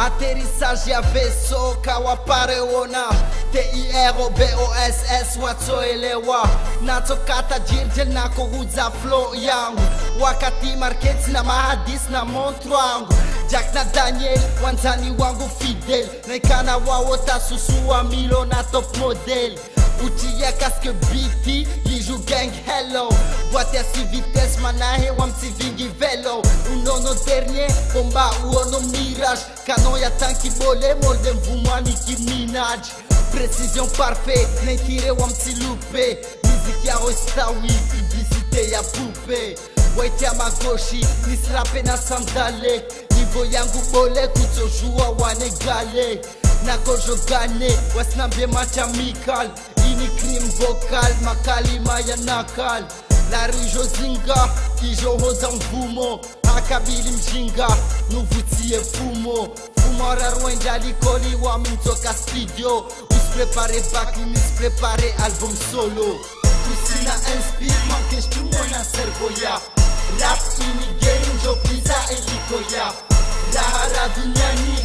Aterrissage ya vaisseau kawapare ona TIROBOSS watsoelewa natokata jirjel na kuhuza flow yangu wakati markets na mahadis na montro wangu Jack na Daniel wanzani wangu fidel naikana wao tasusua milo na top model Utia casque BT, Lijou gang hello Boîte à 6 vitesses, manahe wa mtivingi velo Unono dernier, bomba uono mirage Canon ya tanki bole, molde mvumwa Nicki Minaj Précision parfait, naitire wa mtilupe Musique ya oistawi, publicité ya poupe Waiti ya magoshi, nisrape na sandale Nivo yangu bole, kutojua wanegale Nakojogane, wasnambie machamical Ini crime vocal, makalima ya nakal La rue Jozinga, kijohoza mvumo Akabili mjinga, nuvutie fumo Fumara rwenda likoli wa mtoka studio Usprepare back, nisprepare album solo Kusina inspire, manke shtumo na servoya Rap ini game, jo pisa elikoya Lahara duniani,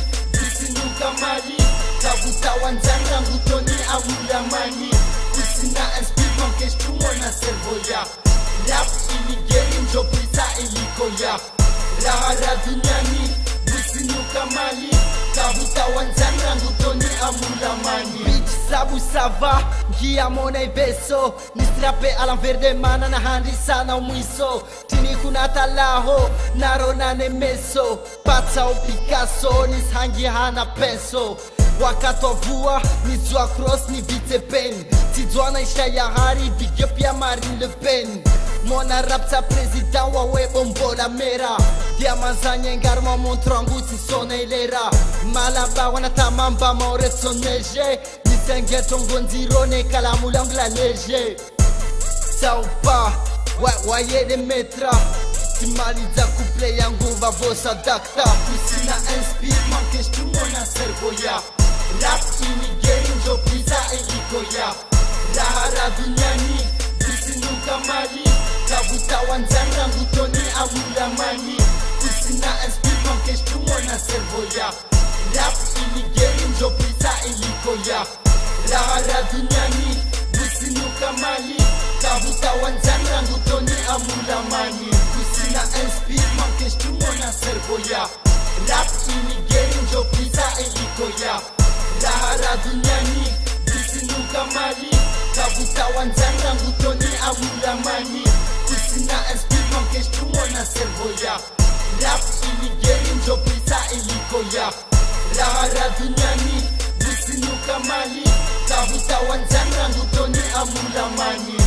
nuka mali Tabuta wanzani rangu toni awula mani Kusina inspire manke shtumo na servoya Rap ili geri njopisa ilikoya Lahara duniani nuka mali Tabuta wanzani rangu toni awula mani Bitch sabu sava Ngia mona ibeso Nistrape à l'envers de mana na handi sana umwiso Tini kuna talaho Narona ne meso Patsa o Picasso Nishangi hana peso Wakati wa vua Nizua cross ni vite pen Tidwana isha ya hari Big up ya Marine Le Pen Mona rap sa president wa webo mbola mera Diamazanya ngarma montrangu si sona ilera Malaba wana tamamba maore soneje Nisengeto ngonzirone kalamu langu la leje Saupa wayede metra Timaliza couple yangu vavosa dakta Kusina inspire manke shtumo na servoya Rap ini geri njo pisa elikoya Lahara duniani Kusinuka mali Tabuta wanzani rangu toni awula mani Kusina inspire manke shtumo na servoya Rap ini geri njo pisa elikoya Lahara duniani Kusinuka mali Tabuta wanzani rangu toni awula mani Kusina inspire manke shtumo na servoya Rap ini geri njo pisa elikoya Lahara duniani Kusinuka mali Tabuta wanzani rangu toni awula mani Kusina inspire manke shtumo na servoya Rap ini geri njo pisa elikoya Lahara duniani Kusinuka mali Tabuta wanzani rangu toni awula mani